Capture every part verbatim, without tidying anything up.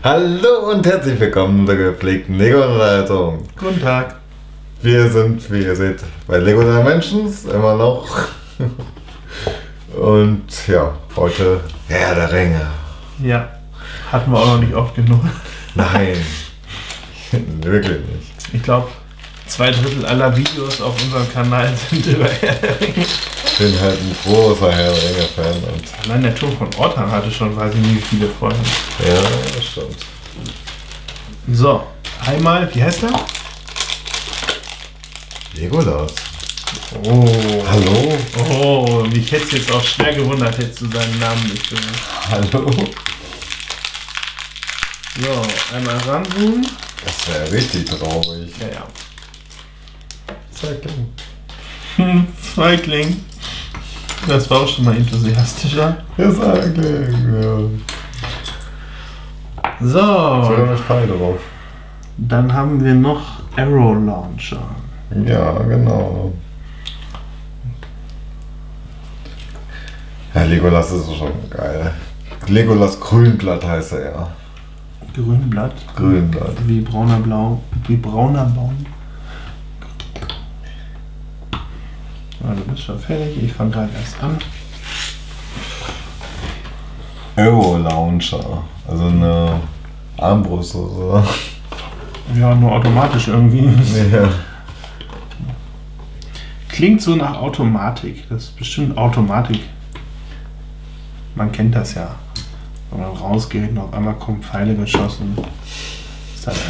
Hallo und herzlich willkommen zur gepflegten Lego-Unterhaltung. Guten Tag. Wir sind, wie ihr seht, bei Lego Dimensions immer noch. Und ja, heute Herr der Ringe. Ja, hatten wir auch noch nicht oft genug. Nein, wirklich nicht. Ich glaube, zwei Drittel aller Videos auf unserem Kanal sind über Herr der Ringe. Ich bin halt ein großer Herr der Ringe-Fan. Und Allein der Turm von Orthan hatte schon, weiß ich nicht, wie viele Folgen. ja, das stimmt. So, einmal, wie heißt der? Legolas. Oh. Hallo? Oh, mich hätte es jetzt auch schwer gewundert, hättest du seinen Namen nicht gewusst. Hallo? So, einmal ranzoomen. Das wäre richtig traurig. Ja, ja. Zeitling. Hm, Feigling. Das war auch schon mal enthusiastischer. Ja, Zeitling, ja. So, Sogar mit Pfeil drauf. dann haben wir noch Arrow Launcher. Ja, genau. Ja, Legolas ist schon geil. Legolas Grünblatt heißt er ja. Grünblatt. Grünblatt. Wie brauner Blau. Wie brauner Baum. Ja, du bist schon fertig. Ich fange gerade erst an. Arrow Launcher. Also eine Armbrust oder so. Ja, nur automatisch irgendwie. Ja. Klingt so nach Automatik. Das ist bestimmt Automatik. Man kennt das ja. Wenn man rausgeht und auf einmal kommen Pfeile geschossen. Ist das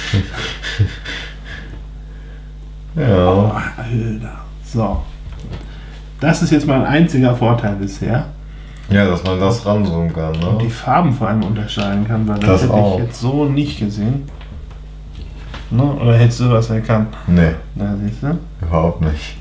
ja. Ja. Oh, Alter. So. Das ist jetzt mein einziger Vorteil bisher. Ja, dass man das ranzoomen kann, Und die ne? Farben vor allem unterscheiden kann, weil das, Das hätte auch. ich jetzt so nicht gesehen. Ne? Oder hättest du was erkannt? Nee, Na, siehst du? überhaupt nicht.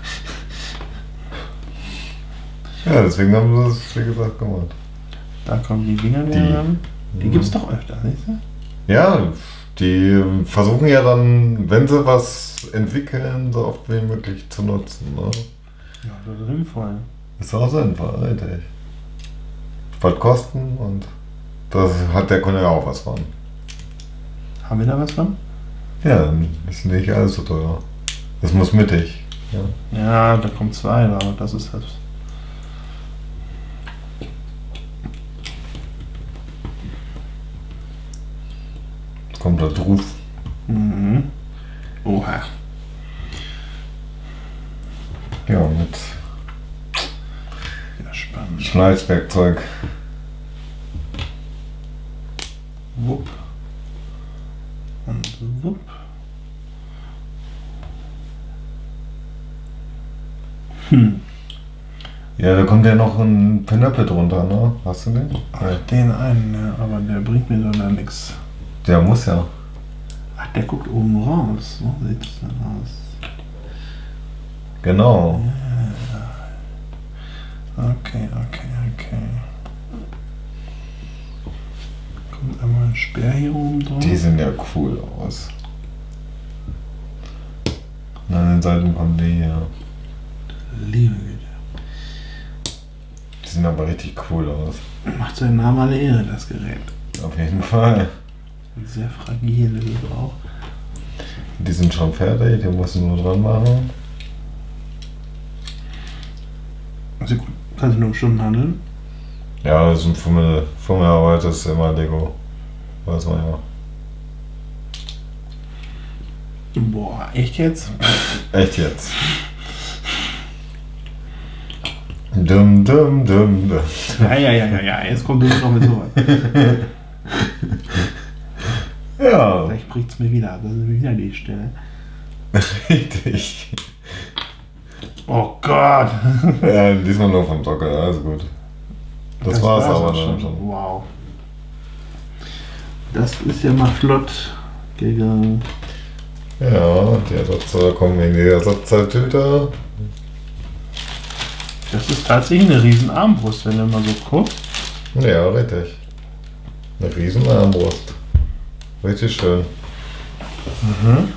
Ja, deswegen haben wir das, wie gesagt, gemacht. Da kommen die Dinger Die. wieder ran. Die gibt es doch öfter, siehst du? Ja, die versuchen ja dann, wenn sie was entwickeln, so oft wie möglich zu nutzen, ne? Ja, das ist sinnvoll. Ist auch sinnvoll, richtig. Spart Kosten und das hat der Kunde ja auch was von. Haben wir da was von? Ja, ist nicht alles so teuer. Das muss mittig. Ja. Ja, da kommt zwei, aber das ist das. Kommt da drauf. Mhm. Oha. Ja, mit Ja, spannend. Schneidwerkzeug. Wupp. Und wupp. Hm. Ja, da kommt ja noch ein Pinöppel drunter, ne? Hast du den? Ach, den einen, ja, aber der bringt mir so dann nichts. Der muss ja. Ach, der guckt oben raus. So sieht es dann aus. Genau. Okay, okay, okay. Kommt einmal ein Speer hier oben drauf. Die sehen ja cool aus. Und an den Seiten kommen die hier. Liebe Güte. Die sehen aber richtig cool aus. Macht seinen Namen alle Ehre, das Gerät. Auf jeden Fall. Sehr fragil ist es auch. Die sind schon fertig, die musst du nur dran machen. Also gut, kannst du nur um Stunden handeln? Ja, das ist ein Fummel, Fummelarbeit, das ist immer Lego. Weiß man ja. Boah, echt jetzt? Echt jetzt. Dum, dum, dum, dum. Ja, ja, ja, ja, ja, jetzt kommt du noch mit sowas. Ja, Vielleicht bricht es mir wieder ab, das ist wieder die Stelle. richtig. Oh Gott! Ja, diesmal nur vom Sockel, also gut. Das, war's war's aber auch dann schon. Wow. Das ist ja mal flott gegangen. Ja, die Ersatzteile kommen wegen der Ersatzteiltüte. Das ist tatsächlich eine riesen Armbrust, wenn du mal so guckst. Ja, richtig. Eine riesen Armbrust. Richtig schön. Mhm.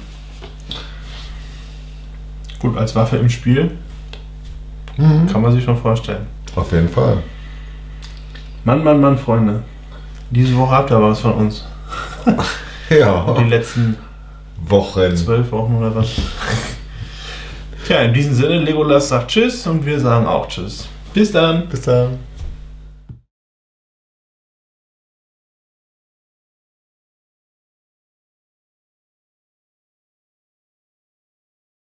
Gut, als Waffe im Spiel Mhm. kann man sich schon vorstellen. Auf jeden Fall. Mann, Mann, Mann, Freunde. Diese Woche habt ihr aber was von uns. Ja. Die letzten Wochen. zwölf Wochen oder was. Tja, in diesem Sinne, Legolas sagt Tschüss und wir sagen auch Tschüss. Bis dann. Bis dann.